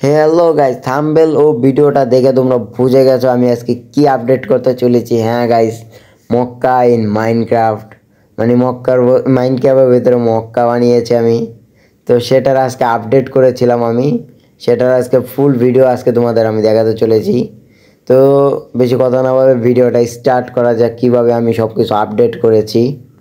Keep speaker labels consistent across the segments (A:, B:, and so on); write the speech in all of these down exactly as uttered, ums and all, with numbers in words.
A: Hello guys, thumbnail ও ভিডিওটা দেখে তোমরা বুঝে গেছো আমি আজকে কি আপডেট করতে চলেছি। হ্যাঁ গাইস, মক্কা ইন মাইনক্রাফট মানে মক্কার মাইনক্রাফটের ভিতরে মক্কা বানিয়েছি আমি। তো সেটার আজকে আপডেট করেছিলাম আমি, সেটার আজকে ফুল ভিডিও আজকে তোমাদের আমি দেখাতে চলেছি। তো বেশি কথা না বলে ভিডিওটা স্টার্ট করা যাক, কীভাবে আমি সব কিছু আপডেট করেছি।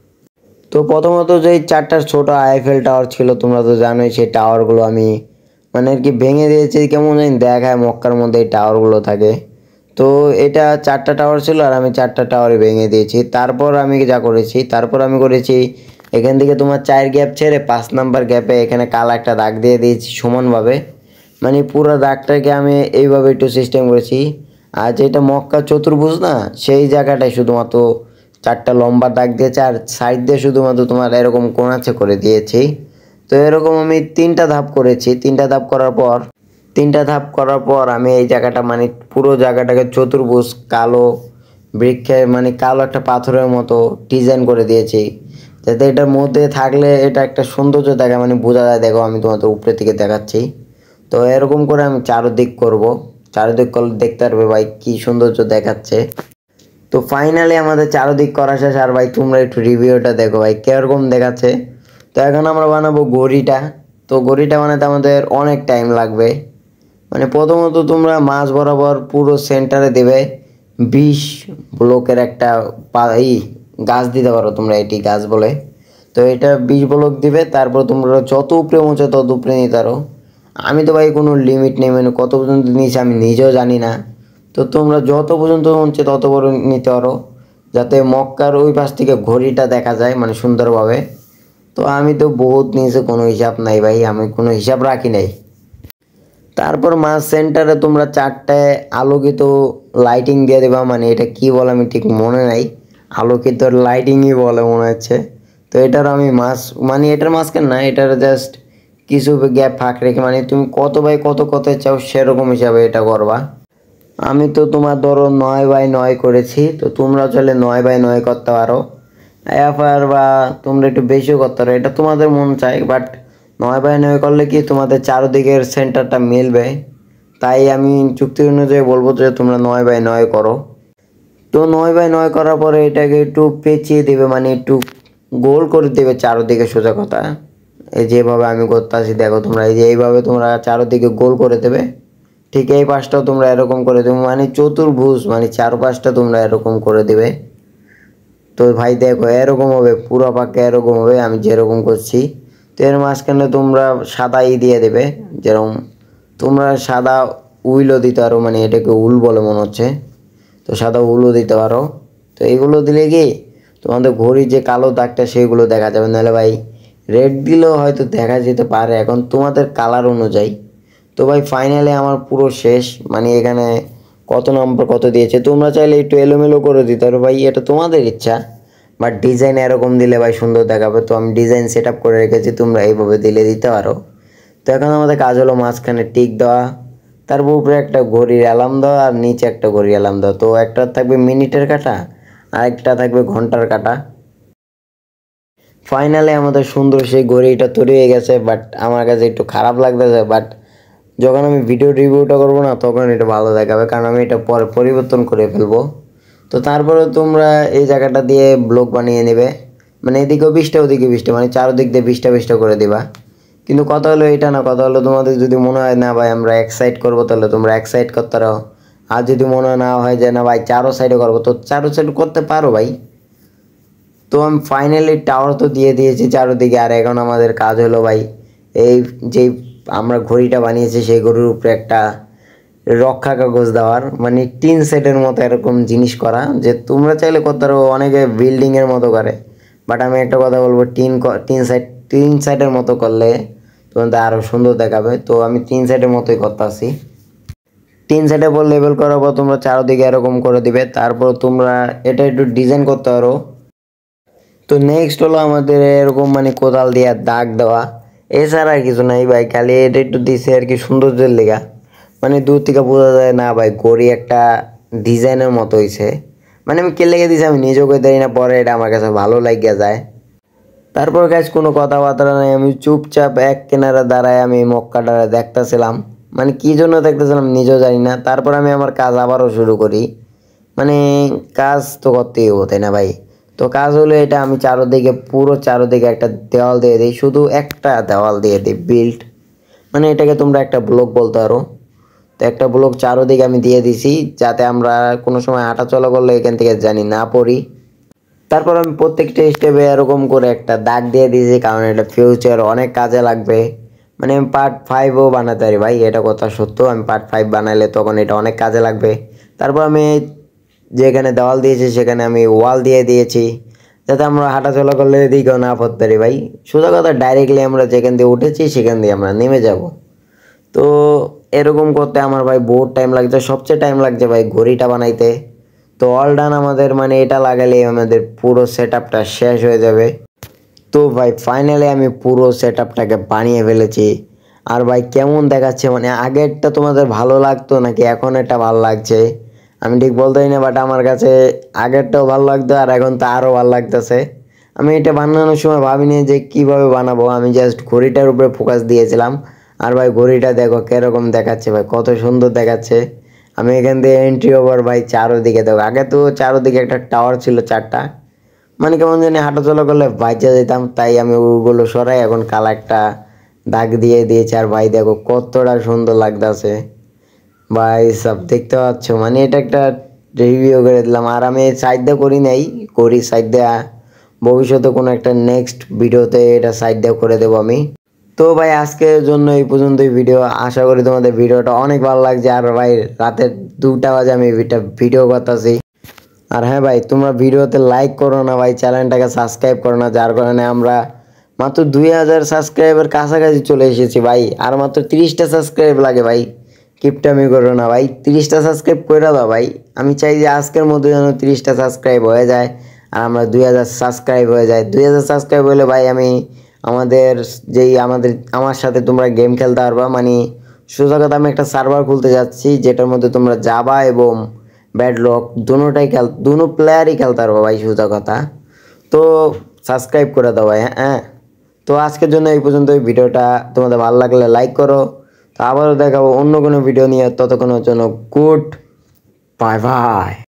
A: তো প্রথমত যে চারটা ছোট আইফেল টাওয়ার ছিল, তোমরা তো জানোই, সেই টাওয়ারগুলো আমি মানে আর কি ভেঙে দিয়েছি। কেমন জানি দেখায় মক্কার মধ্যে এই টাওয়ারগুলো থাকে। তো এটা চারটা টাওয়ার ছিল আর আমি চারটা টাওয়ারই ভেঙে দিয়েছি। তারপর আমি যা করেছি, তারপর আমি করেছি এখান থেকে তোমার চার গ্যাপ ছেড়ে পাঁচ নাম্বার গ্যাপে এখানে কালো একটা দাগ দিয়ে দিয়েছি সমানভাবে, মানে পুরো দাগটাকে আমি এইভাবে একটু সিস্টেম করেছি। আর যেটা মক্কা চতুর্ভুজ না, সেই জায়গাটায় শুধুমাত্র চারটা লম্বা দাগ দিয়েছে আর সাইড দিয়ে শুধুমাত্র তোমার এরকম কোণাচে করে দিয়েছি। তো এরকম আমি তিনটা ধাপ করেছি। তিনটা ধাপ করার পর তিনটা ধাপ করার পর আমি এই জায়গাটা মানে পুরো জায়গাটাকে চতুর্ভুজ কালো বৃক্ষের মানে কালো একটা পাথরের মতো ডিজাইন করে দিয়েছি, যাতে এটার মধ্যে থাকলে এটা একটা সৌন্দর্য দেখা মানে বোঝা যায়। দেখো আমি তোমাদের উপরে থেকে দেখাচ্ছি। তো এরকম করে আমি চারদিক করব, চারদিক করলে দেখতে পারবে ভাই কি সৌন্দর্য দেখাচ্ছে। তো ফাইনালি আমাদের চারদিক করা শেষ। আর ভাই তোমরা একটু রিভিউটা দেখো ভাই কীরকম দেখাচ্ছে। তো এখন আমরা বানাবো গড়িটা। তো গড়িটা বানাতে আমাদের অনেক টাইম লাগবে। মানে প্রথমত তোমরা মাঝ বরাবর পুরো সেন্টারে দেবে বিশ ব্লকের একটা ই গাছ দিতে পারো তোমরা, এটি গাছ বলে। তো এটা বিশ ব্লক দিবে, তারপর তোমরা যত উপরে উঁচে তত উপরে নিতে পারো। আমি তো ভাই কোনো লিমিট নেই, মানে কত পর্যন্ত নিয়েছি আমি নিজেও জানি না। তো তোমরা যত পর্যন্ত উঁচে তত বড় নিতে পারো, যাতে মক্কার ওই পাশ থেকে ঘড়িটা দেখা যায় মানে সুন্দরভাবে। তো আমি তো বহুত নিচে কোনো হিসাব নাই ভাই, আমি কোনো হিসাব রাখি নাই। তারপর মাঝ সেন্টারে তোমরা চারটে আলোকিত লাইটিং দিয়ে দেবা, মানে এটা কি বলে আমি ঠিক মনে নাই, আলোকিত লাইটিংই বলে মনে হচ্ছে। তো এটার আমি মাছ মানে এটার মাঝখানে না, এটার জাস্ট কিছু গ্যাপ ফাঁক রেখে মানে তুমি কত বাই কত কত চাও সেরকম হিসাবে এটা করবা। আমি তো তোমার ধরো নয় বাই নয় করেছি, তো তোমরা চাইলে নয় বাই নয় করতে পারো এফআর, বা তোমরা একটু বেশিও করতে পারো, এটা তোমাদের মন চাই। বাট নয় বাই নয় করলে কি তোমাদের চারদিকের সেন্টারটা মিলবে, তাই আমি চুক্তি অনুযায়ী বলবো যে তোমরা নয় বাই নয় করো। তো নয় বাই নয় করার পরে এটাকে একটু পেঁচিয়ে দেবে, মানে একটু গোল করে দেবে চারদিকে, সোজা কথা। এই যেভাবে আমি করতে আসি দেখো তোমরা, এই যে এইভাবে তোমরা চারদিকে গোল করে দেবে। ঠিক এই পাশটাও তোমরা এরকম করে দেবে, মানে চতুর্ভুজ মানে চার পাশটা তোমরা এরকম করে দেবে। তো ভাই দেখো এরকম হবে, পুরো পাকে এরকম হবে আমি যেরকম করছি। তো এর মাঝখানে তোমরা সাদা ই দিয়ে দেবে, যেরকম তোমরা সাদা উইলও দিতে পারো, মানে এটাকে উল বলে মনে হচ্ছে। তো সাদা উলও দিতে পারো। তো এইগুলো দিলে কি তোমাদের ঘড়ির যে কালো দাগটা সেগুলো দেখা যাবে, নাহলে ভাই রেড দিলেও হয়তো দেখা যেতে পারে, এখন তোমাদের কালার অনুযায়ী। তো ভাই ফাইনালি আমার পুরো শেষ, মানে এখানে কত নম্বর কত দিয়েছে, তোমরা চাইলে একটু এলোমেলো করে দিতে পারো ভাই, এটা তোমাদের ইচ্ছা। বাট ডিজাইন এরকম দিলে ভাই সুন্দর দেখাবে। তো আমি ডিজাইন সেট আপ করে রেখেছি, তোমরা এইভাবে দিলে দিতে পারো। তো এখন আমাদের কাজ হলো মাঝখানে টিক দেওয়া, তারপর উপরে একটা ঘড়ির অ্যালার্ম দেওয়া আর নিচে একটা ঘড়ির অ্যালার্ম দেওয়া। তো একটা থাকবে মিনিটের কাঁটা আর একটা থাকবে ঘন্টার কাঁটা। ফাইনালি আমাদের সুন্দর সেই ঘড়িটা তৈরি হয়ে গেছে, বাট আমার কাছে একটু খারাপ লাগতেছে। বাট যখন আমি ভিডিও রিভিউটা করবো না তখন এটা ভালো দেখাবে, কারণ আমি এটা পরে পরিবর্তন করে ফেলবো। তো তারপরে তোমরা এই জায়গাটা দিয়ে ব্লক বানিয়ে নেবে, মানে এদিকেও বিশটা ওদিকে বিশটা, মানে চারদিক দিয়ে বিশটা বিশটা করে দিবা। কিন্তু কথা হলো এটা না, কথা হলো তোমাদের যদি মনে হয় না ভাই আমরা এক সাইড করবো, তাহলে তোমরা এক সাইড করতে পারো। আর যদি মনে না হয় যে না ভাই চারো সাইডে করবো, তো চারো সাইড করতে পারো ভাই। তো আমি ফাইনালি টাওয়ার তো দিয়ে দিয়েছি চারোদিকে, আর এখন আমাদের কাজ হলো ভাই এই যেই আমরা ঘড়িটা বানিয়েছি সেই ঘড়ির উপরে একটা রক্ষা কাগজ দেওয়ার, মানে টিন সেটের মতো এরকম জিনিস করা, যে তোমরা চাইলে করতে পারো, অনেকে বিল্ডিংয়ের মতো করে। বাট আমি একটা কথা বলবো, টিন টিন সাইড টিন সাইডের মতো করলে তোমাদের আরও সুন্দর দেখাবে। তো আমি তিন সাইডের মতোই করতে আসি। তিন সাইডের পর লেবেল করার পর তোমরা চারোদিকে এরকম করে দিবে, তারপর তোমরা এটা একটু ডিজাইন করতে পারো। তো নেক্সট হলো আমাদের এরকম মানে কোদাল দিয়ে দাগ দেওয়া, এছাড়া আর কিছু নাই ভাই, খালি এটা একটু দিছে আর কি সৌন্দর্যের লেগা, মানে দূর থেকে বোঝা যায় না ভাই গড়ি একটা ডিজাইনের মতো হয়েছে। মানে আমি কে লেগে দিয়েছি আমি নিজেও করে দিই না, পরে এটা আমার কাছে ভালো লাগিয়া যায়। তারপর গাছ কোনো কথাবার্তা নাই, আমি চুপচাপ এক কিনারা দাঁড়ায় আমি মক্কাটা দেখতেছিলাম, মানে কী জন্য দেখতেছিলাম নিজেও জানি না। তারপর আমি আমার কাজ আবারও শুরু করি, মানে কাজ তো করতেই হবো তাই না ভাই। তো কাজ হলো এটা, আমি চারোদিকে পুরো চারোদিকে একটা দেওয়াল দিয়ে দিই, শুধু একটা দেওয়াল দিয়ে দিই বিল্ড, মানে এটাকে তোমরা একটা ব্লক বলতে পারো। তো একটা ব্লক চারোদিকে আমি দিয়ে দিছি, যাতে আমরা কোনো সময় হাঁটা চলা করলে এখান থেকে জানি না পড়ি। তারপর আমি প্রত্যেকটা স্টেপে এরকম করে একটা দাগ দিয়ে দিয়েছি, কারণ এটা ফিউচার অনেক কাজে লাগবে। মানে আমি পার্ট ফাইভও বানাতে পারি ভাই, এটা কথা সত্য। আমি পার্ট ফাইভ বানালে তখন এটা অনেক কাজে লাগবে। তারপর আমি যেখানে দেওয়াল দিয়েছি সেখানে আমি ওয়াল দিয়ে দিয়েছি, যাতে আমরা হাঁটাচলা করলে এদিকেও না পড়তে পারি ভাই। সোজা কথা, ডাইরেক্টলি আমরা যেখান দিয়ে উঠেছি সেখান দিয়ে আমরা নেমে যাব। তো এরকম করতে আমার ভাই বহুত টাইম লাগছে, সবচেয়ে টাইম লাগছে ভাই ঘড়িটা বানাইতে। তো অল ডান আমাদের, মানে এটা লাগালে আমাদের পুরো সেট আপটা শেষ হয়ে যাবে। তো ভাই ফাইনালি আমি পুরো সেট আপটাকে বানিয়ে ফেলেছি। আর ভাই কেমন দেখাচ্ছে, মানে আগেরটা তোমাদের ভালো লাগতো নাকি এখন এটা ভালো লাগছে আমি ঠিক বলতে পারি না, বাট আমার কাছে আগেরটাও ভালো লাগতো আর এখন তো আরও ভালো লাগতেছে। আমি এটা বানানোর সময় ভাবিনি যে কীভাবে বানাবো, আমি জাস্ট ঘড়িটার উপরে ফোকাস দিয়েছিলাম। আর ভাই ঘড়িটা দেখো কীরকম দেখাচ্ছে ভাই, কত সুন্দর দেখাচ্ছে। আমি এখান থেকে এন্ট্রি ওভার ভাই চারোদিকে দেখো, আগে তো চারোদিকে একটা টাওয়ার ছিল চারটা, মানে কেমন জানি হাঁটাচলা করলে বাইচা যেতাম, তাই আমি ওগুলো সরাই এখন কালা একটা দাগ দিয়ে দিয়েছি। আর ভাই দেখো কতটা সুন্দর লাগতেছে ভাই, সব দেখতে পাচ্ছ, মানে এটা একটা রিভিউ করে দিলাম। আর আমি সাইড দিয়ে করি নাই, করি সাইড দেওয়া ভবিষ্যতে কোনো একটা নেক্সট ভিডিওতে এটা সাইড দিয়ে করে দেবো আমি। তো ভাই আজকের জন্য এই পর্যন্তই ভিডিও, আশা করি তোমাদের ভিডিওটা অনেক ভালো লাগছে। আর ভাই রাতের দুটা বাজে আমি এটা ভিডিও করতেছি। আর হ্যাঁ ভাই, তোমরা ভিডিওতে লাইক করো না ভাই, চ্যানেলটাকে সাবস্ক্রাইব করো না, যার কারণে আমরা মাত্র দুই হাজার সাবস্ক্রাইবের কাছাকাছি চলে এসেছি ভাই। আর মাত্র তিরিশটা সাবস্ক্রাইব লাগে ভাই, কিপটামি করো না ভাই, তিরিশটা সাবস্ক্রাইব করে দাও ভাই। আমি চাই যে আজকের মধ্যে যেন তিরিশটা সাবস্ক্রাইব হয়ে যায় আর আমরা দুই হাজার সাবস্ক্রাইব হয়ে যায়। দুই হাজার সাবস্ক্রাইব হলে ভাই আমি আমাদের যেই আমাদের আমার সাথে তোমরা গেম খেলতে পারবা, মানে সোজা কথা আমি একটা সার্ভার খুলতে যাচ্ছি যেটার মধ্যে তোমরা যাবা এবং ব্যাডলক দুটোটাই খেল দুটো প্লেয়ারই খেলতে পারবো ভাই, সোজা কথা। তো সাবস্ক্রাইব করে দাও ভাই, হ্যাঁ। তো আজকের জন্য এই পর্যন্ত, এই ভিডিওটা তোমাদের ভালো লাগলে লাইক করো। তো আবারও দেখাবো অন্য কোনো ভিডিও নিয়ে, ততক্ষণের জন্য গুড বাই বাই।